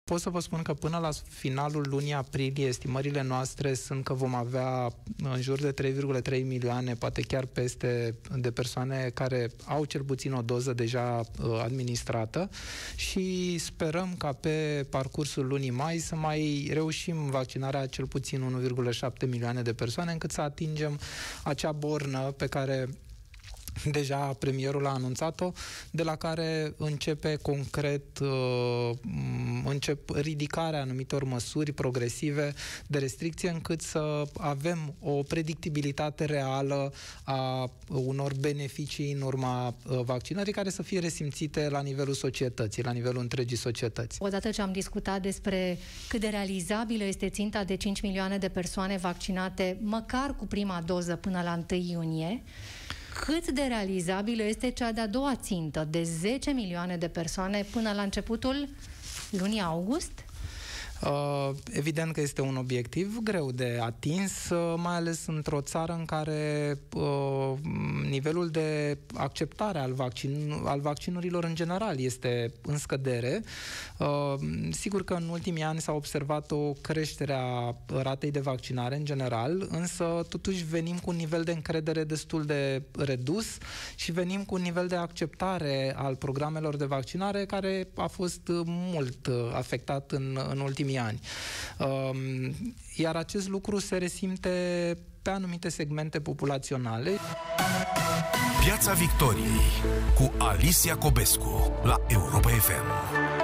Pot să vă spun că până la finalul lunii aprilie, estimările noastre sunt că vom avea în jur de 3,3 milioane, poate chiar peste, de persoane care au cel puțin o doză deja administrată și sperăm ca pe parcursul lunii mai să mai reușim vaccinarea cel puțin 1,7 milioane de persoane, încât să atingem acea bornă pe care deja premierul a anunțat-o, de la care începe concret ridicarea anumitor măsuri progresive de restricție, încât să avem o predictibilitate reală a unor beneficii în urma vaccinării care să fie resimțite la nivelul societății, la nivelul întregii societăți. Odată ce am discutat despre cât de realizabilă este ținta de 5 milioane de persoane vaccinate, măcar cu prima doză până la 1 iunie, cât de realizabilă este cea de-a doua țintă, de 10 milioane de persoane până la începutul lunii august? Evident că este un obiectiv greu de atins, mai ales într-o țară în care nivelul de acceptare al vaccinurilor în general este în scădere. Sigur că în ultimii ani s-a observat o creștere a ratei de vaccinare în general, însă totuși venim cu un nivel de încredere destul de redus și venim cu un nivel de acceptare al programelor de vaccinare care a fost mult afectat în ultimii ani. Iar acest lucru se resimte pe anumite segmente populaționale. Piața Victoriei cu Alicia Cobescu la Europa FM.